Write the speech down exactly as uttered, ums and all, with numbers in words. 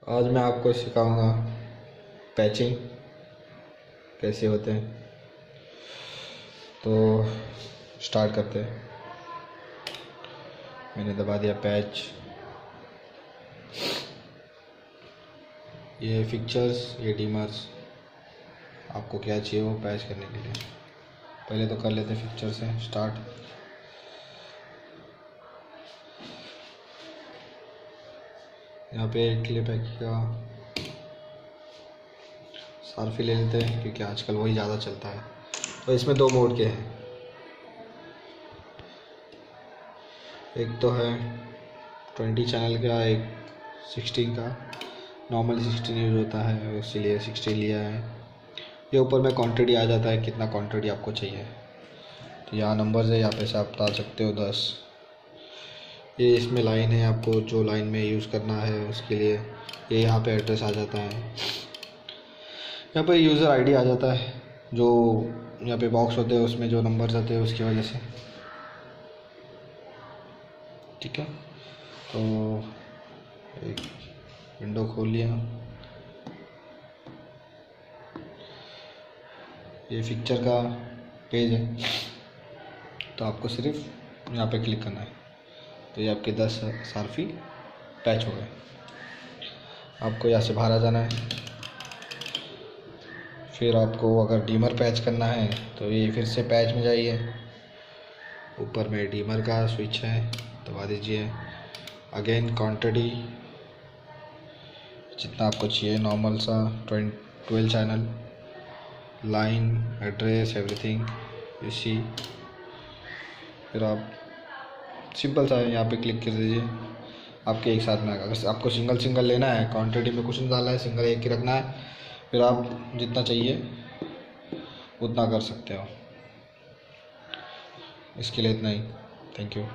आज मैं आपको सिखाऊंगा पैचिंग कैसे होते हैं। तो स्टार्ट करते हैं। मैंने दबा दिया पैच। ये फिक्चर्स, ये डीमर्स, आपको क्या चाहिए वो पैच करने के लिए। पहले तो कर लेते हैं फिक्चर से स्टार्ट। यहाँ पे क्लिप है का सार्फी ले लेते हैं क्योंकि आजकल वही ज़्यादा चलता है। तो इसमें दो मोड के हैं, एक तो है ट्वेंटी चैनल का, एक सिक्सटीन का। नॉर्मल सिक्सटीन यूज़ होता है, इसीलिए सिक्सटीन लिया है। ये ऊपर में क्वांटिटी आ जाता है, कितना क्वांटिटी आपको चाहिए। तो यहाँ नंबर है, यहाँ पे से आप बता सकते हो दस। ये इसमें लाइन है, आपको जो लाइन में यूज़ करना है उसके लिए ये यहाँ पे एड्रेस आ जाता है। यहाँ पे यूज़र आईडी आ जाता है, जो यहाँ पे बॉक्स होते हैं उसमें जो नंबर्स आते हैं उसकी वजह से। ठीक है, तो एक विंडो खोल लिया। ये पिक्चर का पेज है, तो आपको सिर्फ यहाँ पे क्लिक करना है। तो ये आपके दस सार्फी पैच हो गए। आपको यहाँ से बाहर आ जाना है। फिर आपको अगर डीमर पैच करना है तो ये फिर से पैच में जाइए। ऊपर में डीमर का स्विच है, दबा दीजिए। अगेन क्वांटिटी जितना आपको चाहिए, नॉर्मल सा twelve channel, line, address, everything you see. फिर आप सिंपल सा है, यहाँ पे क्लिक कर दीजिए। आपके एक साथ में अगर आपको सिंगल सिंगल लेना है, क्वांटिटी में कुछ नहीं डालना है, सिंगल एक ही रखना है, फिर आप जितना चाहिए उतना कर सकते हो। इसके लिए इतना ही। Thank you.